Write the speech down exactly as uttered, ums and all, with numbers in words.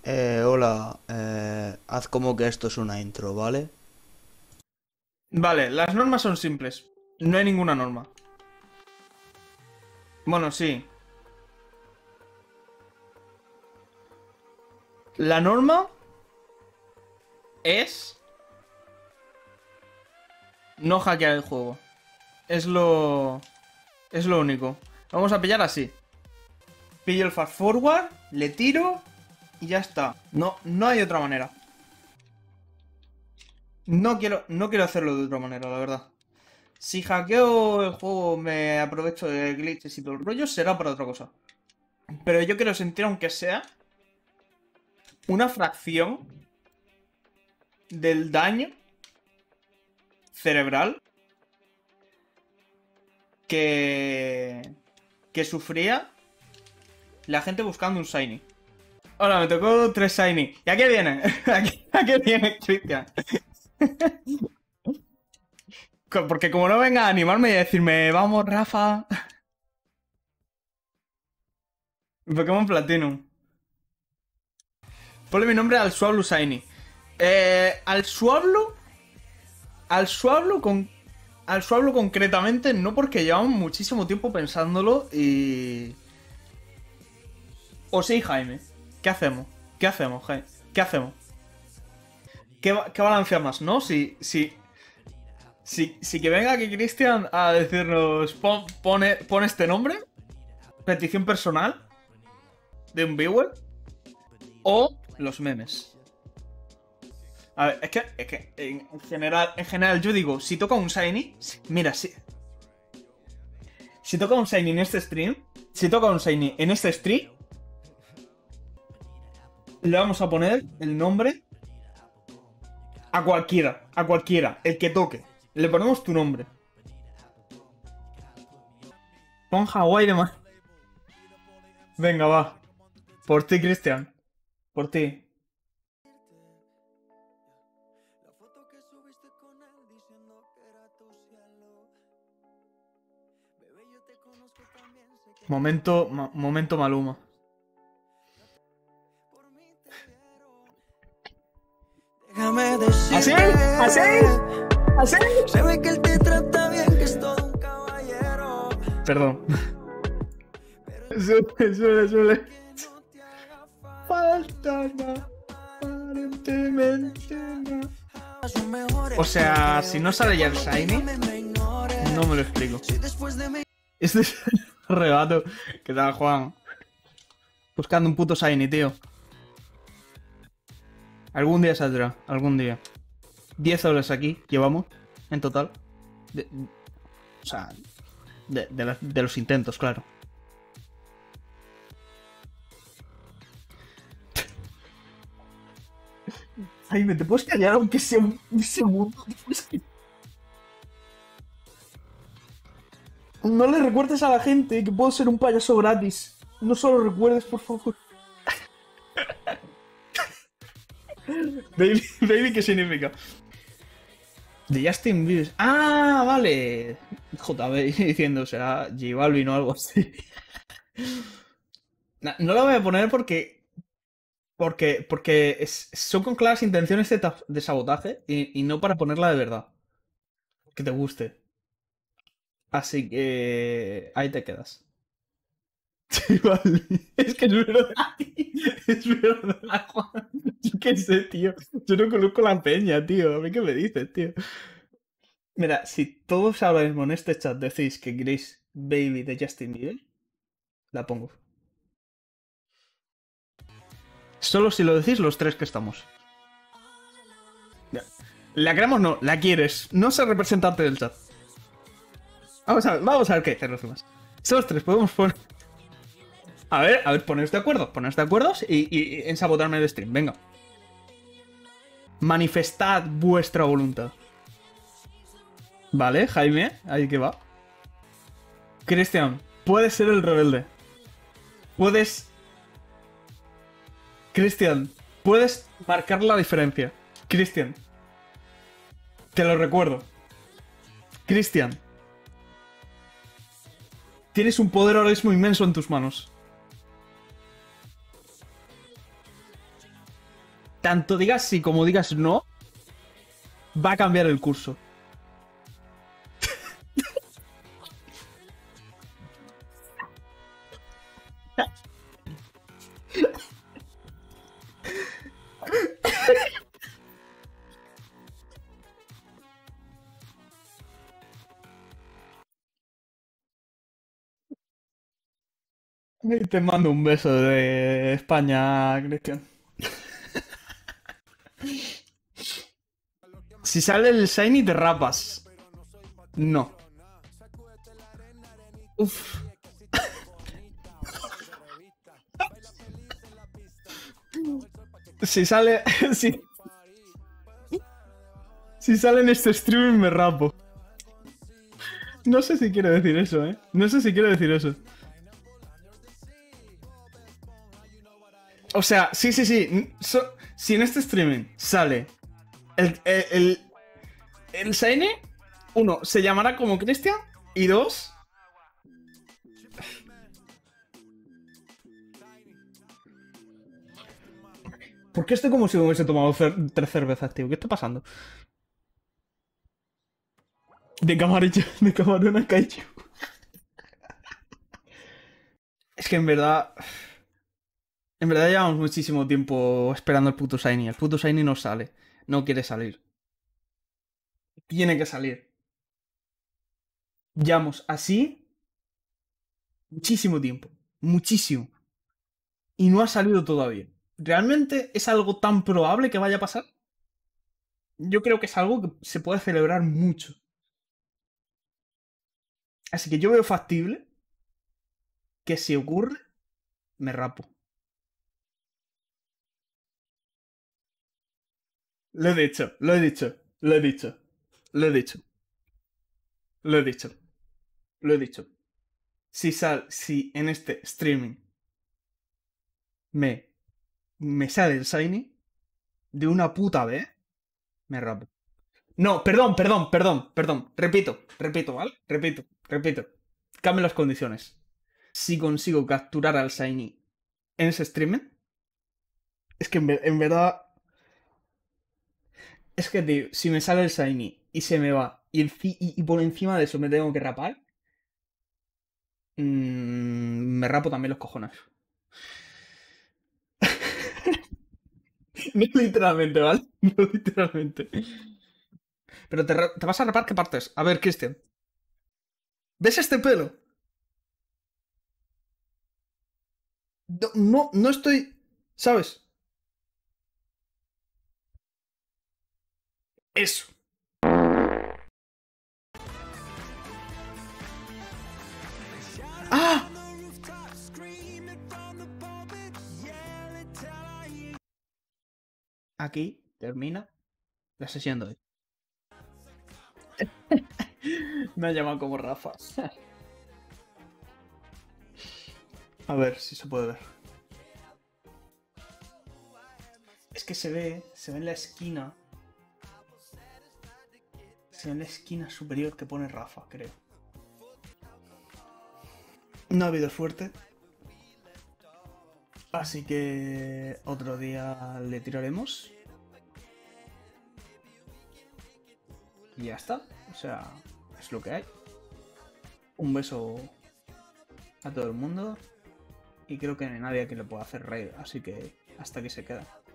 Eh, hola, eh, haz como que esto es una intro, ¿vale? Vale, las normas son simples. No hay ninguna norma. Bueno, sí. La norma es no hackear el juego. Es lo... Es lo único. Vamos a pillar así. Pillo el fast forward, le tiro y ya está. No, no hay otra manera. No quiero, no quiero hacerlo de otra manera, la verdad. Si hackeo el juego, me aprovecho de glitches y todo el rollo, será para otra cosa. Pero yo quiero sentir, aunque sea, una fracción del daño cerebral que, que sufría la gente buscando un Shiny. Hola, me tocó tres Shiny. ¿Y a qué viene? ¿A qué, a qué viene, Cristian? Porque como no venga a animarme y a decirme, vamos, Rafa. Pokémon Platinum. Ponle mi nombre al Swablu Shiny. Eh, al Swablu. Al Swablu con. Al Swablu concretamente, no porque llevamos muchísimo tiempo pensándolo y. O sí, Jaime. ¿Qué hacemos? ¿Qué hacemos, Jaime? ¿Qué hacemos? ¿Qué, qué balancea más, no? Si, si, si, si que venga aquí Cristian a decirnos, pon, pone, pon este nombre, petición personal de un viewer, o los memes. A ver, es que, es que en general, en general yo digo, si toca un Shiny, mira, si, si toca un Shiny en este stream, si toca un Shiny en este stream, le vamos a poner el nombre a cualquiera, a cualquiera, el que toque. Le ponemos tu nombre. Pon Hawái de más. Venga, va. Por ti, Cristian. Por ti. Momento, ma- momento Maluma. Déjame ¿Así? decirte, ¿Así? ¿Así? se ve que él te trata bien, que es todo un caballero. Perdón. Suele, suele, suele. Falta nada, aparentemente nada. O sea, si no sale ya el Shiny, no me lo explico. Este es el regato. ¿Qué tal, Juan? Buscando un puto Shiny, tío. Algún día saldrá, algún día. diez horas aquí llevamos, en total. De- o sea, de, de los, de los intentos, claro. Jaime, ¿te puedes callar aunque sea un, un segundo? No le recuerdes a la gente que puedo ser un payaso gratis. No solo recuerdes, por favor. Baby, baby, ¿qué significa? De Justin Bieber. Ah, vale. J B diciendo, será J Balvin o algo así. No, no lo voy a poner porque. Porque, porque es- son con claras intenciones de, ta- de sabotaje y, y no para ponerla de verdad. Que te guste. Así que. Ahí te quedas. Sí, vale. Es que es verdad. Es verdad, Juan. Yo qué sé, tío. Yo no conozco la peña, tío. ¿A mí qué me dices, tío? Mira, si todos ahora mismo en este chat decís que queréis Baby de Justin Bieber, la pongo. Solo si lo decís los tres que estamos. Ya. La queremos no, la quieres. No ser representante del chat. Vamos a ver, vamos a ver qué dicen los demás. Esos tres podemos poner. A ver, a ver, poneros de acuerdo. Poneros de acuerdo y, y- y en sabotarme el stream. Venga. Manifestad vuestra voluntad. Vale, Jaime, ahí que va. Cristian, puedes ser el rebelde. Puedes. Cristian, puedes marcar la diferencia. Cristian, te lo recuerdo. Cristian, tienes un poder ahora mismo inmenso en tus manos. tanto digas sí como digas no, va a cambiar el curso. Y te mando un beso de España, Cristian. Si sale el Shiny, te rapas. No. Uf. Si sale. Si, si sale en este streaming, me rapo. No sé si quiero decir eso, eh. No sé si quiero decir eso. O sea, sí, sí, sí. So- si en este streaming sale el, el, el, el Shiny, uno, se llamará como Christian, y dos. ¿Por qué estoy como si me hubiese tomado cer- tres cervezas, tío? ¿Qué está pasando? De camarón, de camarón a kaiju. Es que en verdad. En verdad llevamos muchísimo tiempo esperando el puto Shiny. El puto Shiny no sale. No quiere salir. Tiene que salir. Llevamos así muchísimo tiempo. Muchísimo. Y no ha salido todavía. ¿Realmente es algo tan probable que vaya a pasar? Yo creo que es algo que se puede celebrar mucho. Así que yo veo factible que si ocurre, me rapo. Lo he dicho, lo he dicho, lo he dicho, lo he dicho, lo he dicho, lo he dicho. Si sal, si en este streaming me, me sale el Shiny, de una puta vez, me rapo. No, perdón, perdón, perdón, perdón. Repito, repito, ¿vale? Repito, repito. Cambio las condiciones. Si consigo capturar al Shiny en ese streaming, es que en, ver- en verdad. Es que, tío, si me sale el Shiny y se me va, y, enci- y- y por encima de eso me tengo que rapar, mm, me rapo también los cojones. No literalmente, ¿vale? No literalmente. Pero te, ra- te vas a rapar, ¿qué partes? A ver, Cristian. ¿Ves este pelo? No, no, no estoy. ¿Sabes? Eso. ¡Ah! Aquí termina la sesión de hoy. Me ha llamado como Rafa. A ver si se puede ver. Es que se ve, se ve en la esquina. Se ve en la esquina superior que pone Rafa, creo. No ha habido suerte. Así que otro día le tiraremos. Y ya está. O sea, es lo que hay. Un beso a todo el mundo. Y creo que no hay nadie que le pueda hacer reír. Así que hasta aquí se queda.